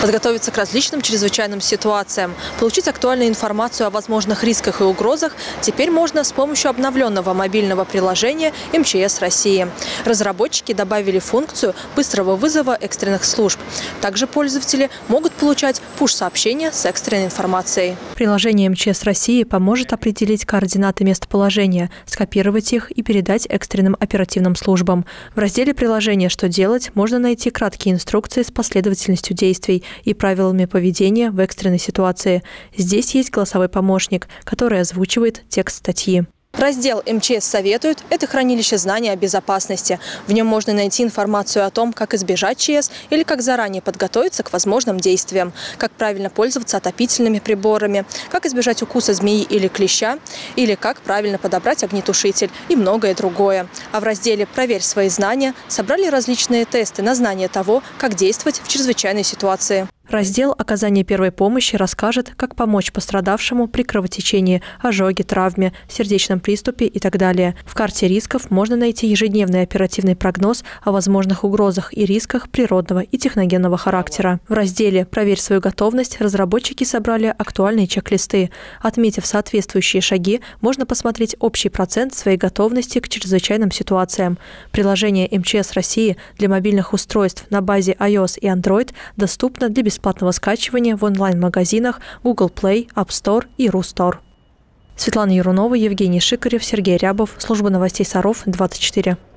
Подготовиться к различным чрезвычайным ситуациям, получить актуальную информацию о возможных рисках и угрозах теперь можно с помощью обновленного мобильного приложения МЧС России. Разработчики добавили функцию быстрого вызова экстренных служб. Также пользователи могут получать пуш-сообщения с экстренной информацией. Приложение МЧС России поможет определить координаты местоположения, скопировать их и передать экстренным оперативным службам. В разделе приложения «Что делать» можно найти краткие инструкции с последовательностью действий и правилами поведения в экстренной ситуации. Здесь есть голосовой помощник, который озвучивает текст статьи. Раздел «МЧС советует» – это хранилище знаний о безопасности. В нем можно найти информацию о том, как избежать ЧС или как заранее подготовиться к возможным действиям, как правильно пользоваться отопительными приборами, как избежать укуса змеи или клеща, или как правильно подобрать огнетушитель и многое другое. А в разделе «Проверь свои знания» собрали различные тесты на знание того, как действовать в чрезвычайной ситуации. Раздел «Оказание первой помощи» расскажет, как помочь пострадавшему при кровотечении, ожоге, травме, сердечном приступе и так далее. В карте рисков можно найти ежедневный оперативный прогноз о возможных угрозах и рисках природного и техногенного характера. В разделе «Проверь свою готовность» разработчики собрали актуальные чек-листы. Отметив соответствующие шаги, можно посмотреть общий процент своей готовности к чрезвычайным ситуациям. Приложение МЧС России для мобильных устройств на базе iOS и Android доступно для бесплатного скачивания в онлайн-магазинах Google Play, App Store и Рустор. Светлана Ярунова, Евгений Шикарев, Сергей Рябов. Служба новостей Саров, 24.